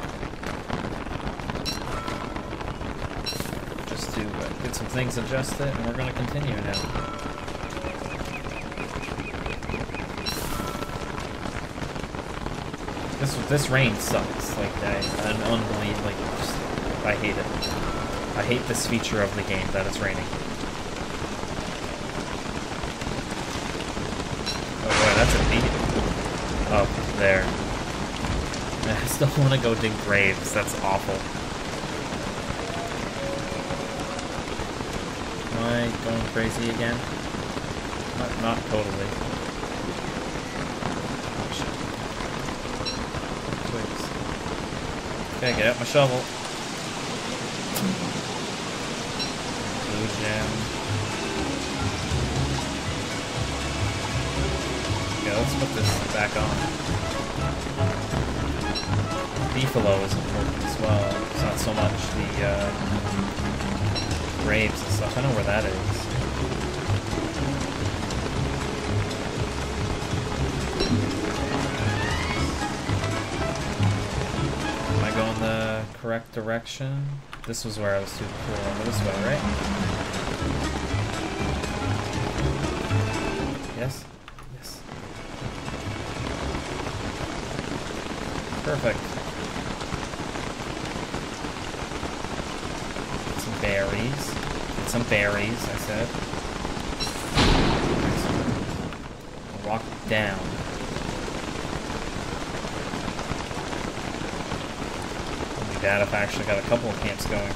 Just to get some things adjusted, and we're going to continue now. This rain sucks. Like, unbelievable. Like, just, I hate it. I hate this feature of the game that it's raining. Oh boy, that's a beat. Up there. I still want to go dig graves. That's awful. Am I going crazy again? Not totally. Okay, get out my shovel. Blue gem. Okay, let's put this back on. Beefalo is important as well. It's not so much the graves and stuff. I know where that is. Going the correct direction. This was where I was too cool. Over this way, right? Yes? Yes. Perfect. Get some berries. Get some berries, I said. Walk down. Bad if I actually got a couple of camps going.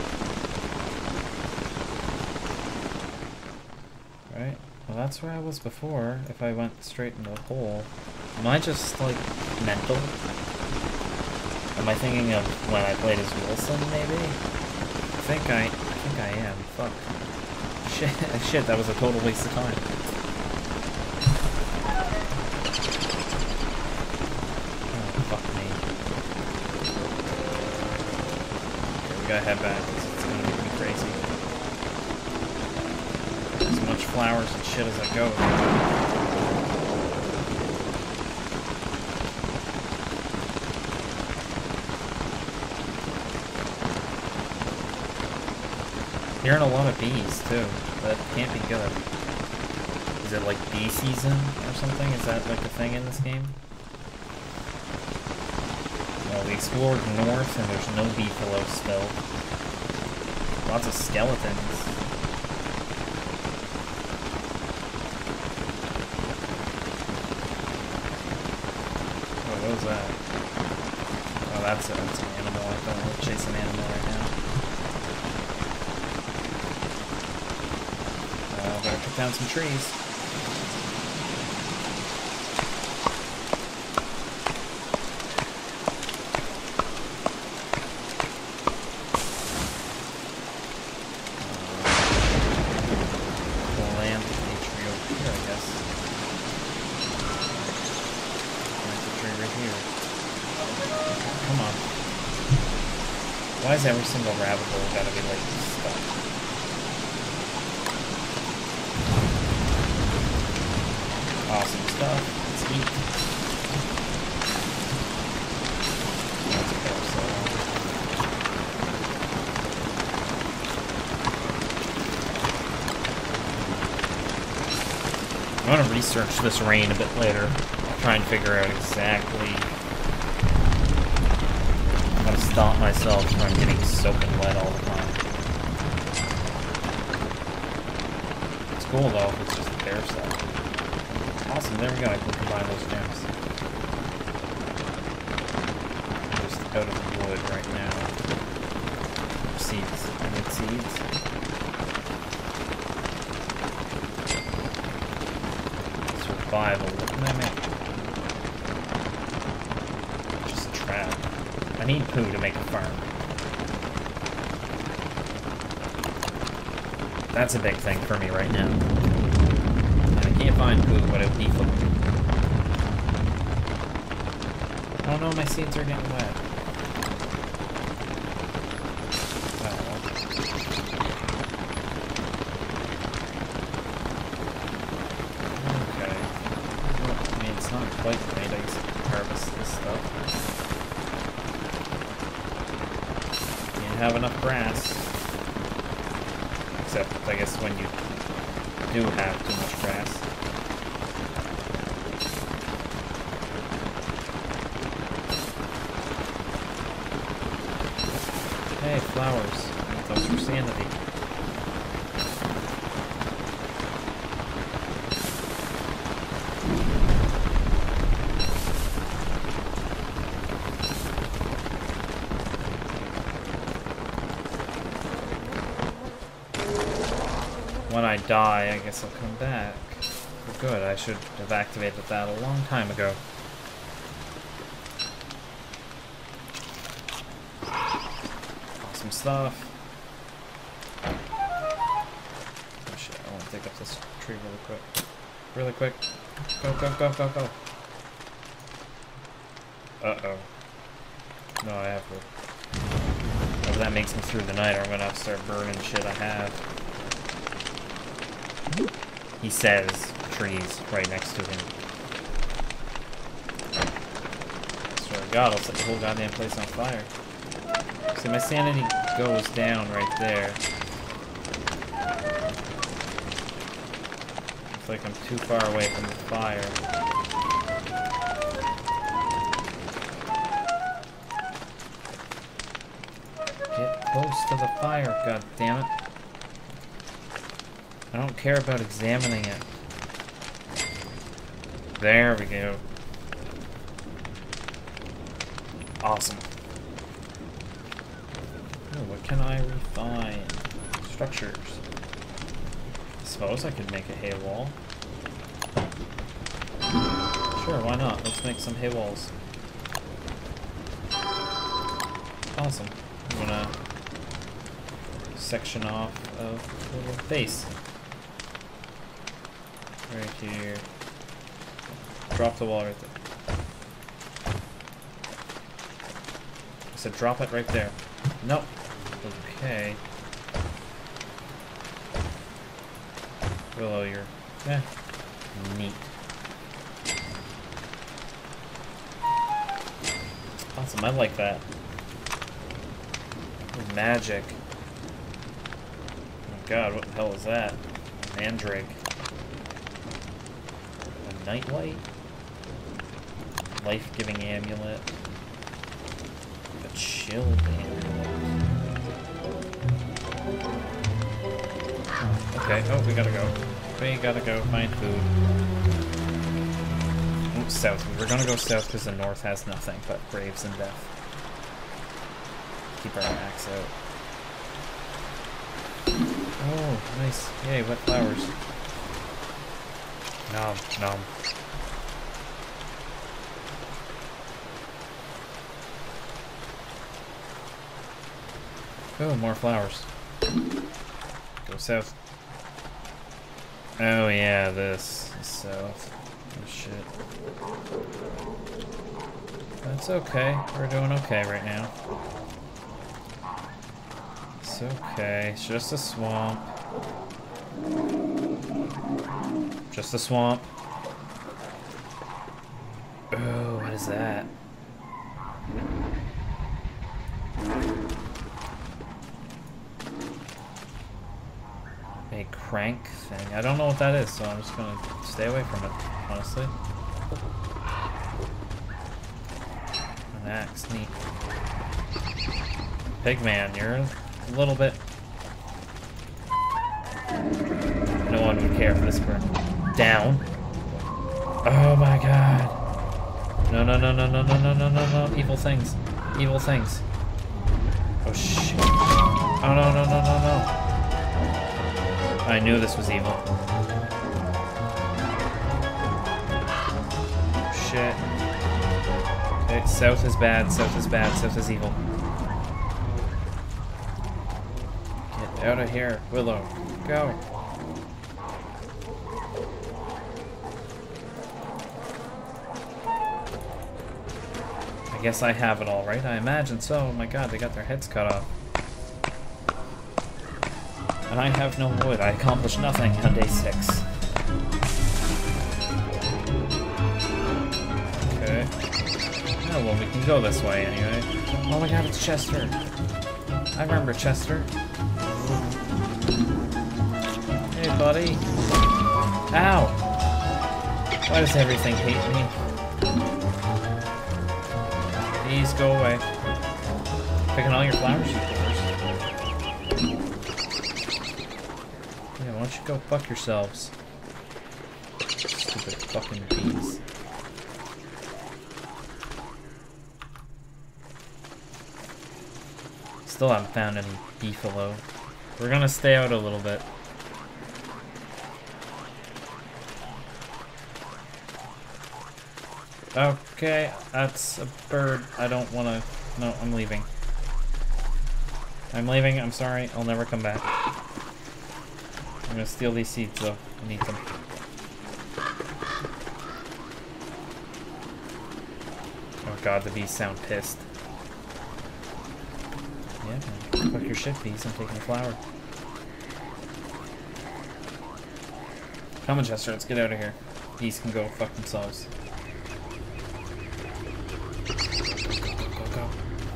Right? Well, that's where I was before, if I went straight into the hole. Am I just, like, mental? Am I thinking of when I played as Wilson, maybe? I think I am. Fuck. Shit, that was a total waste of time. I gotta head back, because it's gonna make me crazy. As much flowers and shit as I go. Hearing a lot of bees, too. That can't be good. Is it like bee season or something? Is that like a thing in this game? We explored north and there's no beefalo still. Lots of skeletons. Oh, what was that? Oh, that's an animal. I don't want to chase an animal right now. Better cut down some trees. Why is every single rabbit hole gotta be like this stuff? Awesome stuff. Let's eat. I'm gonna research this rain a bit later. I'll try and figure out exactly how to stop myself from getting soaking wet all the time. It's cool though if it's just the bear stuff. Awesome, there we go, I can combine those gems. Just out of the wood right now. Seeds. I need seeds. Survival. What can I make? Just trap. I need poo to make a farm. That's a big thing for me right now. And I can't find poo, but it would be for me. Oh no, my seeds are getting wet. Okay. Well, I mean, it's not quite right. I guess I can harvest this stuff. have enough grass. Except, I guess, when you do have too much grass. Hey, flowers. Those for sanity. When I die, I guess I'll come back. Well, good, I should have activated that a long time ago. Awesome stuff. Oh shit, I want to dig up this tree really quick. Really quick. Go, go, go, go, go. Uh-oh. No, I have to. If that makes me through the night, or I'm gonna have to start burning shit I have. He says trees right next to him. I swear to God, I'll set the whole goddamn place on fire. See, my sanity goes down right there. It's like I'm too far away from the fire. Get close to the fire, god damn it. I don't care about examining it. There we go. Awesome. Oh, what can I refine? Structures. I suppose I could make a hay wall. Sure, why not? Let's make some hay walls. Awesome. I'm gonna section off of the little base. Right here. Drop the wall right there. I said drop it right there. Nope. Okay. Willow, you're... eh. Neat. Awesome, I like that. Magic. Oh god, what the hell is that? Mandrake. Nightlight? Life-giving amulet. A chilled amulet. Okay, oh, we gotta go. We gotta go find food. Oops, south. We were gonna go south because the north has nothing but graves and death. Keep our axe out. Oh, nice. Yay, wet flowers. Nom, nom. Oh, more flowers. Go south. Oh yeah, this is south. Oh shit. That's okay. We're doing okay right now. It's okay. It's just a swamp. Just a swamp. Oh, what is that? A crank thing. I don't know what that is, so I'm just gonna stay away from it, honestly. An axe, neat. Pigman, you're a little bit... No one would care for this burn. Down. Oh my god. No, no, no, no, no, no, no, no, no, no. Evil things. Evil things. Oh shit. Oh no, no, no, no, no. I knew this was evil. Shit. Okay, south is bad, south is bad, south is evil. Get out of here, Willow. Go. I guess I have it all, right? I imagine so. Oh my god, they got their heads cut off. And I have no wood. I accomplished nothing on day 6. Okay. Oh, well, we can go this way anyway. Oh my god, it's Chester. I remember Chester. Hey, buddy. Ow! Why does everything hate me? Please go away. Picking all your flowers, you doers. Yeah, why don't you go fuck yourselves? Stupid fucking bees. Still haven't found any beefalo. We're gonna stay out a little bit. Okay, that's a bird. I don't wanna... No, I'm leaving. I'm leaving, I'm sorry. I'll never come back. I'm gonna steal these seeds though. I need them. Oh god, the bees sound pissed. Yeah, man. Fuck your shit, bees. I'm taking a flower. Come on, Chester, let's get out of here. Bees can go fuck themselves. Go, go, go.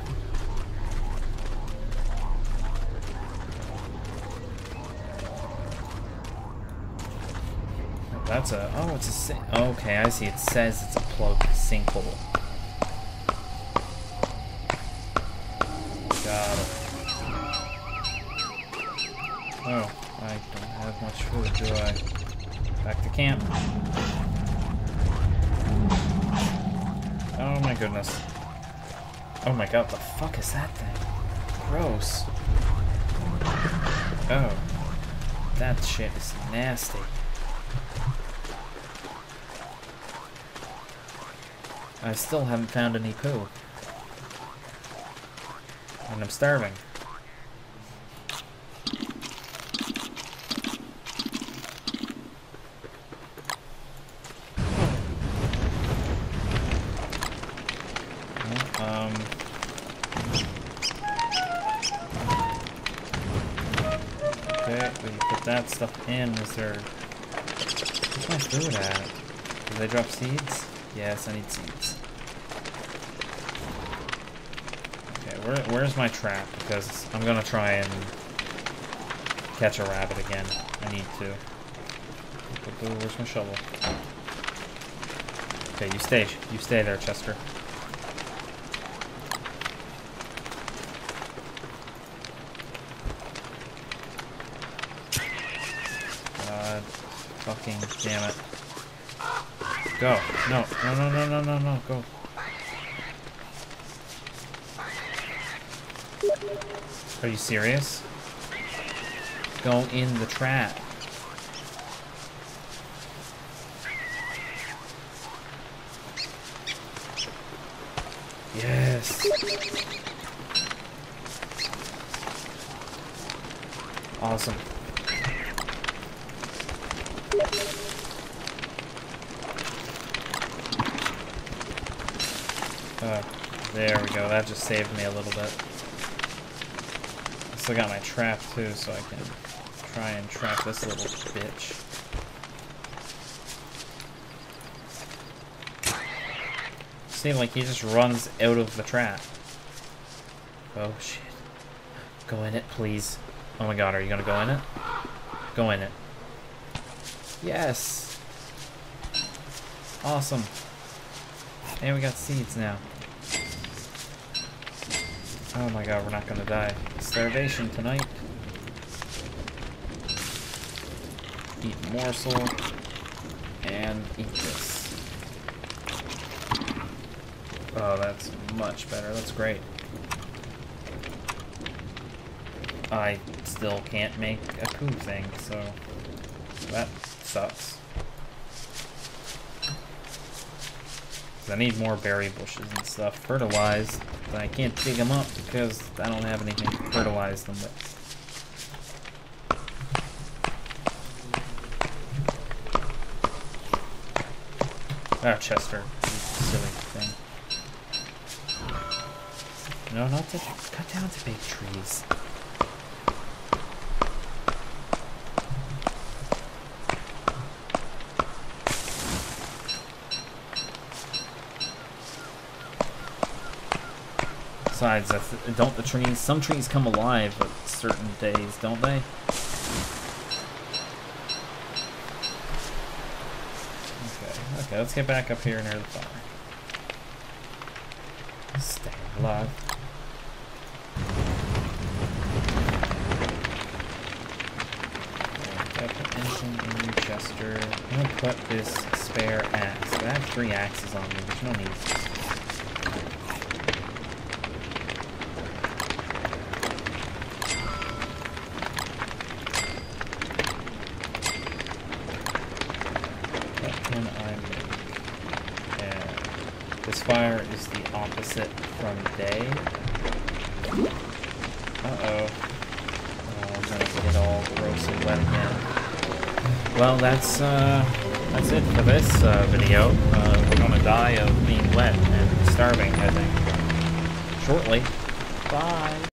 Oh, that's a... Oh, it's a sink. Okay, I see. It says it's a plugged sinkhole. Got it. Oh, I don't have much food, do I? Back to camp. Oh my goodness. Oh my god, what the fuck is that thing? Gross. Oh. That shit is nasty. I still haven't found any poo. And I'm starving. Okay, we put that stuff in. Is there... Where's my food at? Do they drop seeds? Yes, I need seeds. Where's my trap? Because I'm gonna try and catch a rabbit again. I need to. Where's my shovel? Okay, you stay there, Chester. God, fucking damn it! Go! No! No! No! No! No! No! No! Go! Are you serious? Go in the trap. Yes. Awesome. There we go. That just saved me a little bit. I got my trap too, so I can try and trap this little bitch. See, like he just runs out of the trap. Oh shit. Go in it, please. Oh my god, are you gonna go in it? Go in it. Yes! Awesome. And we got seeds now. Oh my god, we're not gonna die. Starvation tonight. Eat a morsel. And eat this. Oh, that's much better. That's great. I still can't make a poo thing, so that sucks. I need more berry bushes and stuff fertilized, but I can't dig them up because I don't have anything to fertilize them with. Oh, Chester, you silly thing. No, not to cut down the big trees. Besides, don't the trees... Some trees come alive at certain days, don't they? Okay, let's get back up here near the fire. Stay alive. Okay, put anything in your chester. I'm gonna put this spare axe. I have 3 axes on me, there's no need. This fire is the opposite from day. Uh-oh. Oh, I'm gonna get all gross and wet again. Well, that's it for this video. We're gonna die of being wet and starving, I think. Shortly. Bye!